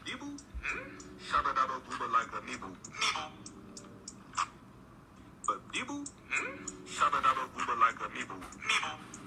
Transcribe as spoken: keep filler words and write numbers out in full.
Dibu? Shabba dabba booba like a nibu. But Dibu? Shabba dabba booba like a nibu.